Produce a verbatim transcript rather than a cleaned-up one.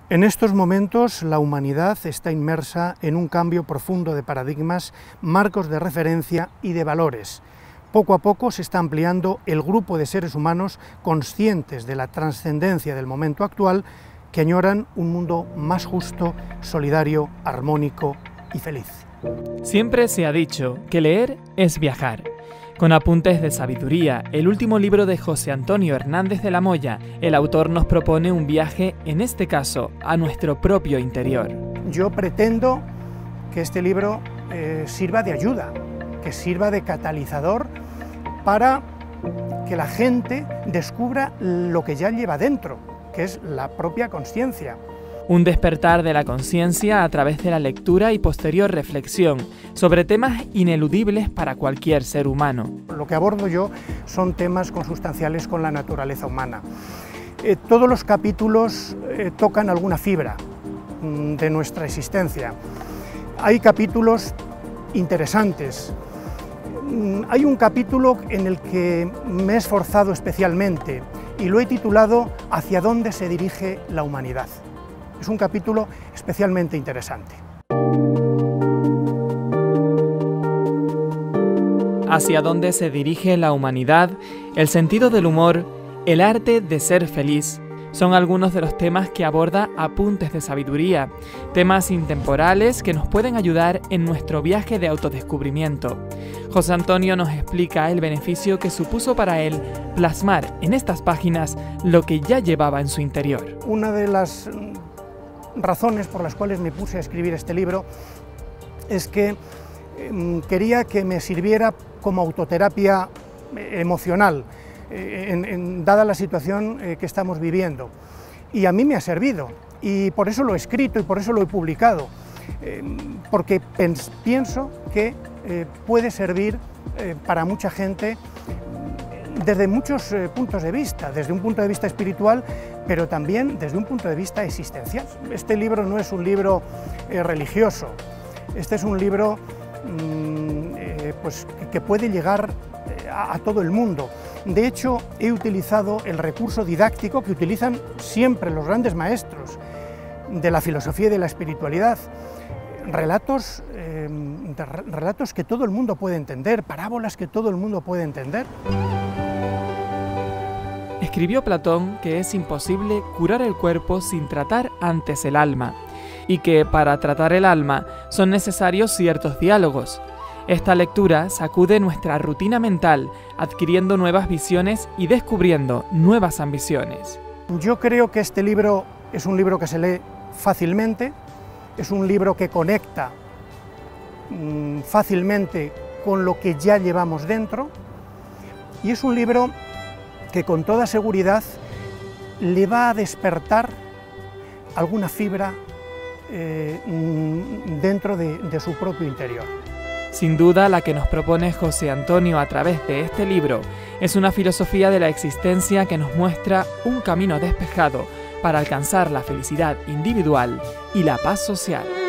En estos momentos la humanidad está inmersa en un cambio profundo de paradigmas, marcos de referencia y de valores. Poco a poco se está ampliando el grupo de seres humanos conscientes de la trascendencia del momento actual que añoran un mundo más justo, solidario, armónico y feliz. Siempre se ha dicho que leer es viajar. Con Apuntes de Sabiduría, el último libro de José Antonio Hernández de la Moya, el autor nos propone un viaje, en este caso, a nuestro propio interior. Yo pretendo que este libro eh, sirva de ayuda, que sirva de catalizador para que la gente descubra lo que ya lleva dentro, que es la propia conciencia. Un despertar de la conciencia a través de la lectura y posterior reflexión sobre temas ineludibles para cualquier ser humano. Lo que abordo yo son temas consustanciales con la naturaleza humana. Eh, todos los capítulos eh, tocan alguna fibra mm, de nuestra existencia. Hay capítulos interesantes. Mm, hay un capítulo en el que me he esforzado especialmente y lo he titulado ¿Hacia dónde se dirige la humanidad? Es un capítulo especialmente interesante. Hacia dónde se dirige la humanidad, el sentido del humor, el arte de ser feliz, son algunos de los temas que aborda Apuntes de Sabiduría, temas intemporales que nos pueden ayudar en nuestro viaje de autodescubrimiento. José Antonio nos explica el beneficio que supuso para él plasmar en estas páginas lo que ya llevaba en su interior. Una de las razones por las cuales me puse a escribir este libro es que eh, quería que me sirviera como autoterapia emocional, eh, en, en, dada la situación eh, que estamos viviendo. Y a mí me ha servido, y por eso lo he escrito y por eso lo he publicado, eh, porque pienso que eh, puede servir eh, para mucha gente desde muchos eh, puntos de vista, desde un punto de vista espiritual, pero también desde un punto de vista existencial. Este libro no es un libro eh, religioso, este es un libro mmm, eh, pues, que puede llegar eh, a, a todo el mundo. De hecho, he utilizado el recurso didáctico que utilizan siempre los grandes maestros de la filosofía y de la espiritualidad. Relatos, eh, relatos que todo el mundo puede entender, parábolas que todo el mundo puede entender. Escribió Platón que es imposible curar el cuerpo sin tratar antes el alma, y que para tratar el alma son necesarios ciertos diálogos. Esta lectura sacude nuestra rutina mental, adquiriendo nuevas visiones y descubriendo nuevas ambiciones. Yo creo que este libro es un libro que se lee fácilmente, es un libro que conecta mmm, fácilmente con lo que ya llevamos dentro, y es un libro que con toda seguridad le va a despertar alguna fibra eh, dentro de, de su propio interior. Sin duda, la que nos propone José Antonio a través de este libro es una filosofía de la existencia que nos muestra un camino despejado para alcanzar la felicidad individual y la paz social.